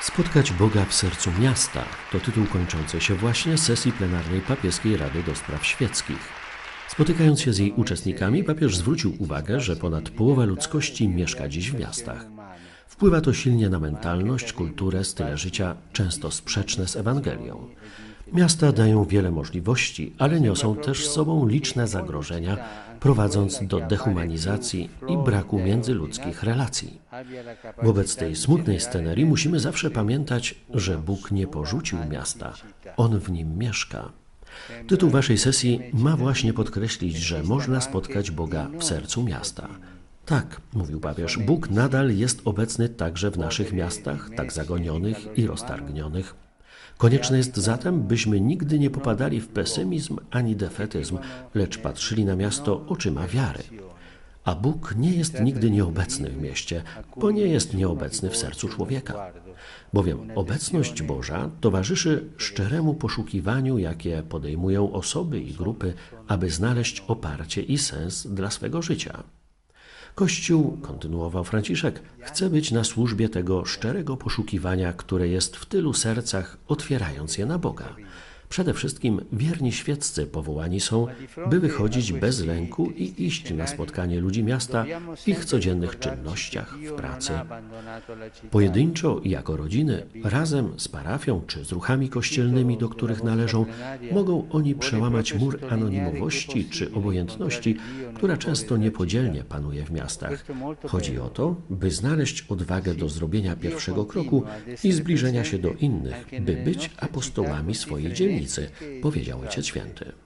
Spotkać Boga w sercu miasta to tytuł kończącej się właśnie sesji plenarnej Papieskiej Rady do Spraw Świeckich. Spotykając się z jej uczestnikami, papież zwrócił uwagę, że ponad połowa ludzkości mieszka dziś w miastach. Wpływa to silnie na mentalność, kulturę, style życia, często sprzeczne z Ewangelią. Miasta dają wiele możliwości, ale niosą też z sobą liczne zagrożenia, prowadząc do dehumanizacji i braku międzyludzkich relacji. Wobec tej smutnej scenerii musimy zawsze pamiętać, że Bóg nie porzucił miasta, On w nim mieszka. Tytuł waszej sesji ma właśnie podkreślić, że można spotkać Boga w sercu miasta. Tak, mówił papież, Bóg nadal jest obecny także w naszych miastach, tak zagonionych i roztargnionych. Konieczne jest zatem, byśmy nigdy nie popadali w pesymizm ani defetyzm, lecz patrzyli na miasto oczyma wiary. A Bóg nie jest nigdy nieobecny w mieście, bo nie jest nieobecny w sercu człowieka. Bowiem obecność Boża towarzyszy szczeremu poszukiwaniu, jakie podejmują osoby i grupy, aby znaleźć oparcie i sens dla swego życia. Kościół, kontynuował Franciszek, chce być na służbie tego szczerego poszukiwania, które jest w tylu sercach, otwierając je na Boga. Przede wszystkim wierni świeccy powołani są, by wychodzić bez lęku i iść na spotkanie ludzi miasta w ich codziennych czynnościach, w pracy. Pojedynczo i jako rodziny, razem z parafią czy z ruchami kościelnymi, do których należą, mogą oni przełamać mur anonimowości czy obojętności, która często niepodzielnie panuje w miastach. Chodzi o to, by znaleźć odwagę do zrobienia pierwszego kroku i zbliżenia się do innych, by być apostołami swojej dzielnicy, powiedział Ojciec Święty.